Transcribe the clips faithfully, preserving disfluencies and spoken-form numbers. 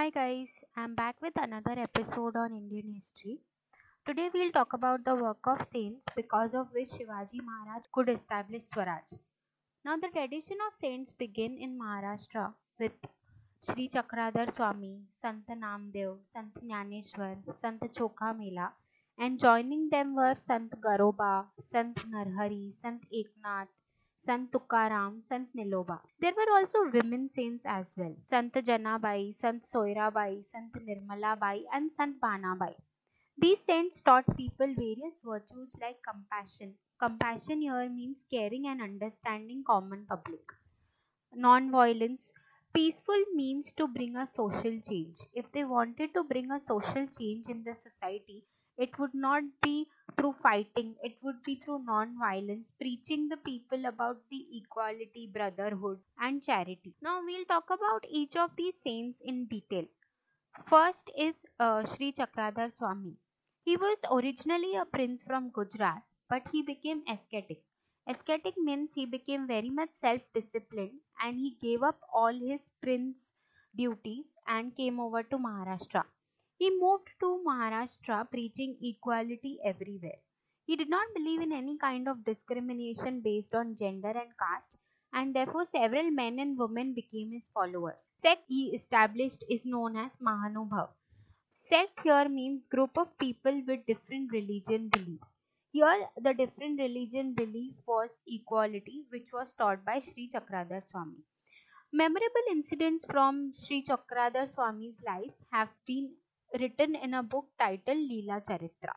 Hi guys, I'm back with another episode on Indian history. Today we'll talk about the work of saints because of which Shivaji Maharaj could establish Swaraj. Now the tradition of saints begin in Maharashtra with Sri Chakradhar Swami, Sant Namdev, Sant Jnaneshwar, Sant Chokha Mela, and joining them were Sant Garoba, Sant Narhari, Sant Eknath, Sant Tukaram, Sant Niloba. There were also women saints as well. Sant Janabai, Sant Soirabai, Sant Nirmalabai, and Sant Banabai. These saints taught people various virtues like compassion. Compassion here means caring and understanding common public. Non-violence. Peaceful means to bring a social change. If they wanted to bring a social change in the society, it would not be through fighting, it would be through non-violence, preaching the people about the equality, brotherhood, and charity. Now we'll talk about each of these saints in detail. First is uh, Sri Chakradhar Swami. He was originally a prince from Gujarat, but he became ascetic. Ascetic means he became very much self-disciplined and he gave up all his prince duties and came over to Maharashtra. He moved to Maharashtra preaching equality everywhere. He did not believe in any kind of discrimination based on gender and caste, and therefore several men and women became his followers. Sect he established is known as Mahanubhav. Sect here means group of people with different religion beliefs. Here the different religion belief was equality, which was taught by Sri Chakradhar Swami. Memorable incidents from Sri Chakradhar Swami's life have been written in a book titled Leela Charitra.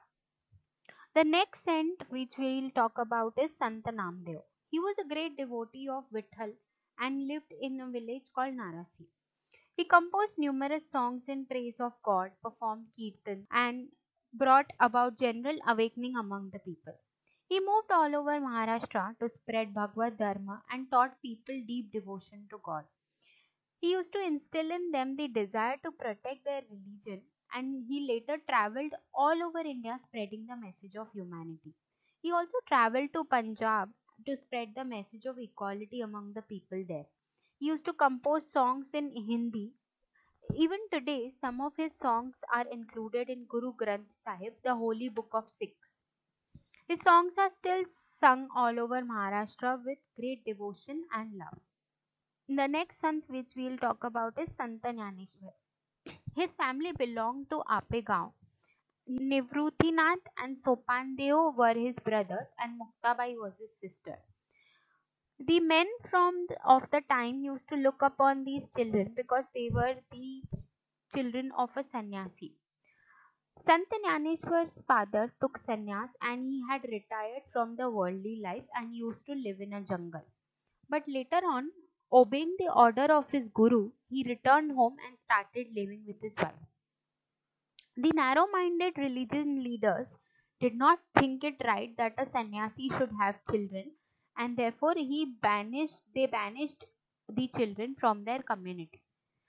The next saint which we will talk about is Sant Namdev. He was a great devotee of Vithal and lived in a village called Narasi. He composed numerous songs in praise of God, performed kirtan, and brought about general awakening among the people. He moved all over Maharashtra to spread Bhagavad Dharma and taught people deep devotion to God. He used to instill in them the desire to protect their religion, and he later traveled all over India spreading the message of humanity. He also traveled to Punjab to spread the message of equality among the people there. He used to compose songs in Hindi. Even today, some of his songs are included in Guru Granth Sahib, the holy book of Sikhs. His songs are still sung all over Maharashtra with great devotion and love. The next sant which we will talk about is Sant Jnaneshwar. His family belonged to Apegaon. Nivruthinath and Sopandeo were his brothers and Muktabai was his sister. The men from the, of the time used to look upon these children because they were the children of a sannyasi. Sant Jnaneshwar's father took sannyas and he had retired from the worldly life and used to live in a jungle. But later on, obeying the order of his guru, he returned home and started living with his wife. The narrow-minded religion leaders did not think it right that a sannyasi should have children, and therefore he banished they banished the children from their community.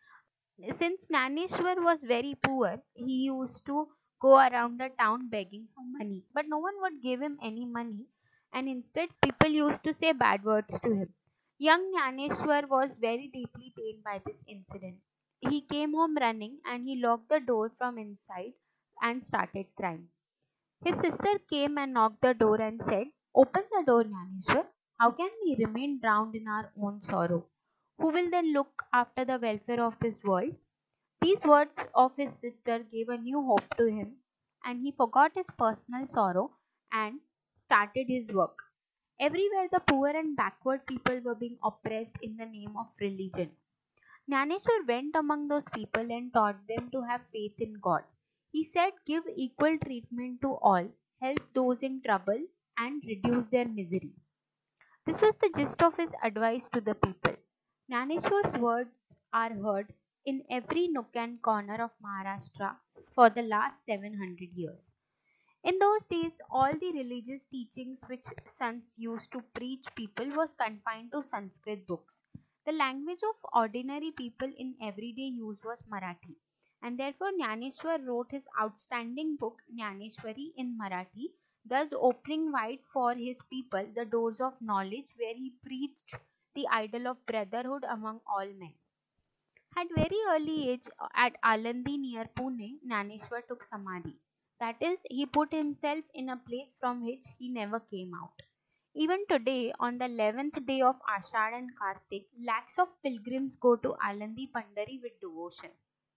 Since Jnaneshwar was very poor, he used to go around the town begging for money, but no one would give him any money, and instead people used to say bad words to him. Young Jnaneshwar was very deeply pained by this incident. He came home running and he locked the door from inside and started crying. His sister came and knocked the door and said, "Open the door, Jnaneshwar. How can we remain drowned in our own sorrow? Who will then look after the welfare of this world?" These words of his sister gave a new hope to him, and he forgot his personal sorrow and started his work. Everywhere the poor and backward people were being oppressed in the name of religion. Jnaneshwar went among those people and taught them to have faith in God. He said, "Give equal treatment to all, help those in trouble, and reduce their misery." This was the gist of his advice to the people. Jnaneshwar's words are heard in every nook and corner of Maharashtra for the last seven hundred years. In those days, all the religious teachings which sons used to preach people was confined to Sanskrit books. The language of ordinary people in everyday use was Marathi, and therefore Jnaneshwar wrote his outstanding book Jnaneshwari in Marathi, thus opening wide for his people the doors of knowledge, where he preached the ideal of brotherhood among all men. At very early age, at Alandi near Pune, Naneshwar took samadhi. That is, he put himself in a place from which he never came out. Even today, on the eleventh day of Ashad and Kartik, lakhs of pilgrims go to Alandi Pandari with devotion.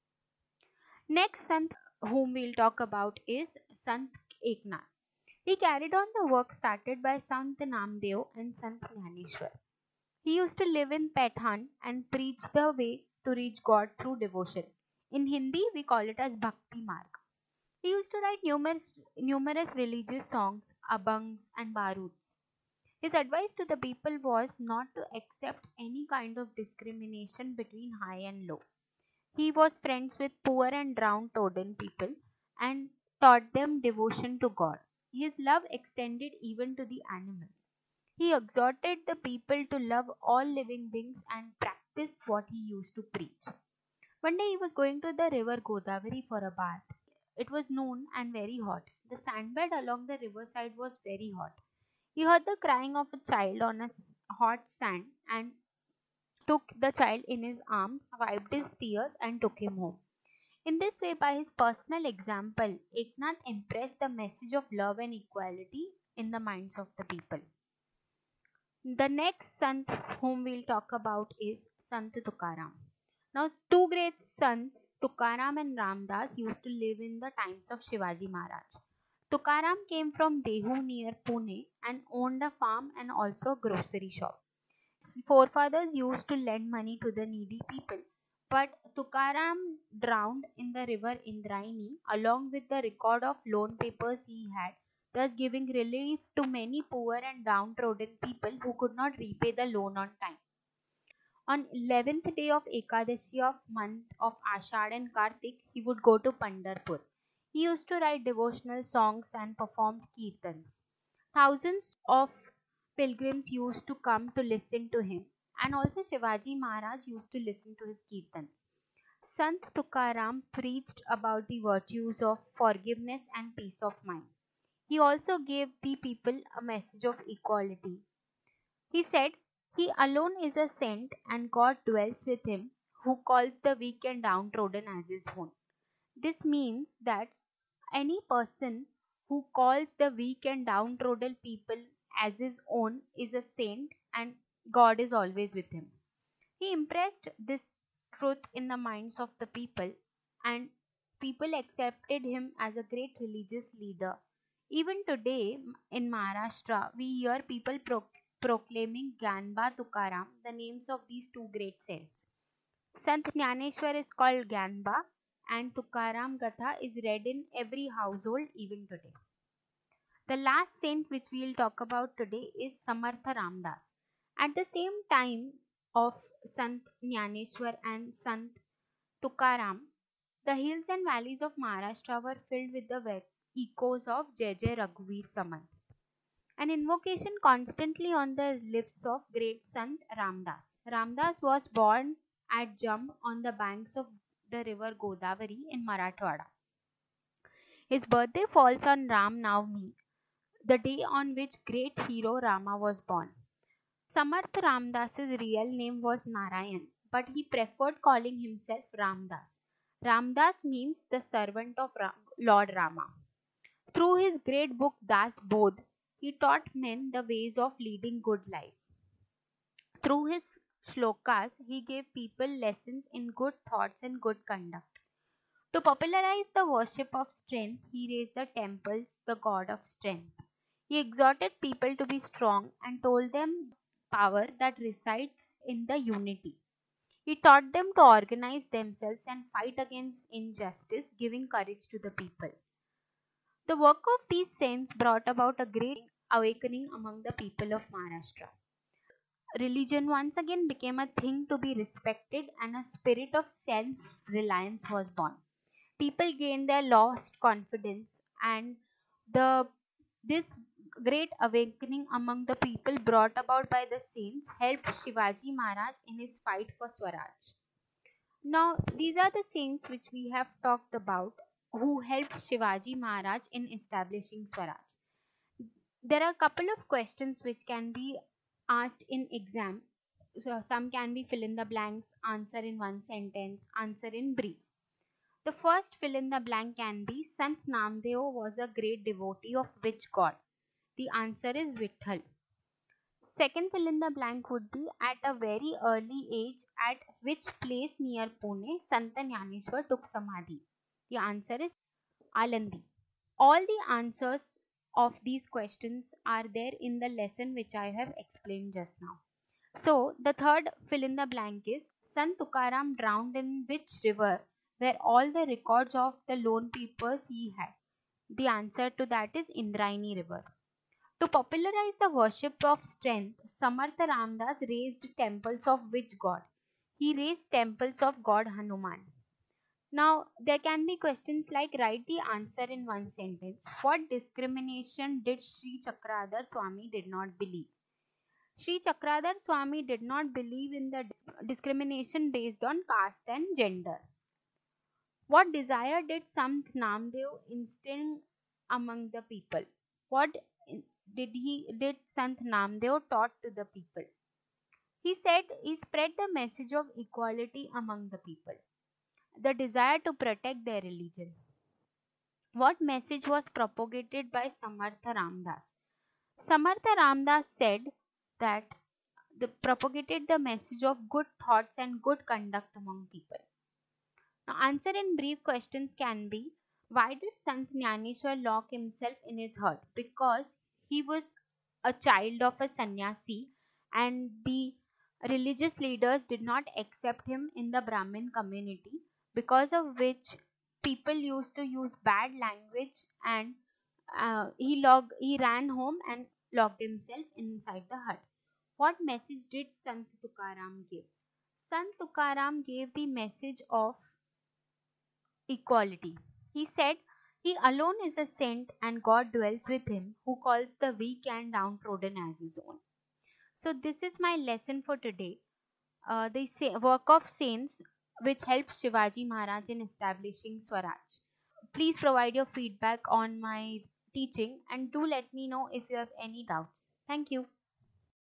Next Sant whom we'll talk about is Sant Eknath. He carried on the work started by Sant Namdev and Sant Jnaneshwar. He used to live in Pathan and preach the way to reach God through devotion. In Hindi, we call it as Bhakti Marg. He used to write numerous, numerous religious songs, abhangs, and baruds. His advice to the people was not to accept any kind of discrimination between high and low. He was friends with poor and downtrodden people and taught them devotion to God. His love extended even to the animals. He exhorted the people to love all living beings and practiced what he used to preach. One day he was going to the river Godavari for a bath. It was noon and very hot. The sandbed along the riverside was very hot. He heard the crying of a child on a hot sand and took the child in his arms, wiped his tears, and took him home. In this way, by his personal example, Eknath impressed the message of love and equality in the minds of the people. The next Sant whom we'll talk about is Sant Tukaram. Now, two great sons, Tukaram and Ramdas, used to live in the times of Shivaji Maharaj. Tukaram came from Dehu near Pune and owned a farm and also a grocery shop. Forefathers used to lend money to the needy people, but Tukaram drowned in the river Indrayani along with the record of loan papers he had, thus giving relief to many poor and downtrodden people who could not repay the loan on time. On eleventh day of Ekadashi of month of Ashad and Kartik, he would go to Pandharpur. He used to write devotional songs and performed kirtans. Thousands of pilgrims used to come to listen to him, and also Shivaji Maharaj used to listen to his kirtans. Sant Tukaram preached about the virtues of forgiveness and peace of mind. He also gave the people a message of equality. He said, "He alone is a saint, and God dwells with him, who calls the weak and downtrodden as his own." This means that any person who calls the weak and downtrodden people as his own is a saint, and God is always with him. He impressed this truth in the minds of the people, and people accepted him as a great religious leader. Even today in Maharashtra, we hear people pro- proclaiming Gyanba Tukaram, the names of these two great saints. Sant Jnaneshwar is called Gyanba, and Tukaram Gatha is read in every household even today. The last saint which we will talk about today is Samartha Ramdas. At the same time of Sant Jnaneshwar and Sant Tukaram, the hills and valleys of Maharashtra were filled with the echoes of Jai Jai Raghuveer Samant, an invocation constantly on the lips of great Sant Ramdas. Ramdas was born at Jamb on the banks of the river Godavari in Marathwada. His birthday falls on Ram Navami, the day on which great hero Rama was born. Samarth Ramdas's real name was Narayan, but he preferred calling himself Ramdas. Ramdas means the servant of Ram, Lord Rama. Through his great book Das Bodh, he taught men the ways of leading good life. Through his shlokas, he gave people lessons in good thoughts and good conduct. To popularize the worship of strength, he raised the temples, the god of strength. He exhorted people to be strong and told them power that resides in the unity. He taught them to organize themselves and fight against injustice, giving courage to the people. The work of these saints brought about a great awakening among the people of Maharashtra. Religion once again became a thing to be respected, and a spirit of self-reliance was born. People gained their lost confidence, and the this great awakening among the people brought about by the saints helped Shivaji Maharaj in his fight for Swaraj. Now, these are the saints which we have talked about who helped Shivaji Maharaj in establishing Swaraj. There are a couple of questions which can be asked in exam. So some can be fill in the blanks, answer in one sentence, answer in brief. The first fill in the blank can be Sant Namdev was a great devotee of which god? The answer is Vitthal. Second fill in the blank would be at a very early age at which place near Pune Sant Jnaneshwar took Samadhi. The answer is Alandi. All the answers of these questions are there in the lesson which I have explained just now. So the third fill in the blank is Sant Tukaram drowned in which river were all the records of the lone papers he had? The answer to that is Indrayani river. To popularize the worship of strength, Samartha Ramdas raised temples of which god? He raised temples of god Hanuman. Now, there can be questions like write the answer in one sentence. What discrimination did Sri Chakradhar Swami did not believe? Sri Chakradhar Swami did not believe in the discrimination based on caste and gender. What desire did Sant Namdev instill among the people? What did he did Sant Namdev taught to the people? He said he spread the message of equality among the people, the desire to protect their religion. What message was propagated by Samartha Ramdas? Samartha Ramdas said that they propagated the message of good thoughts and good conduct among people. Now, answer in brief questions can be why did Sant Jnaneshwar lock himself in his hut? Because he was a child of a sannyasi and the religious leaders did not accept him in the Brahmin community, because of which people used to use bad language, and uh, he log he ran home and locked himself inside the hut. What message did Sant Tukaram give? Sant Tukaram gave the message of equality. He said, he alone is a saint and God dwells with him, who calls the weak and downtrodden as his own. So this is my lesson for today. Uh, the sa- work of saints which helped Shivaji Maharaj in establishing Swaraj. Please provide your feedback on my teaching and do let me know if you have any doubts. Thank you.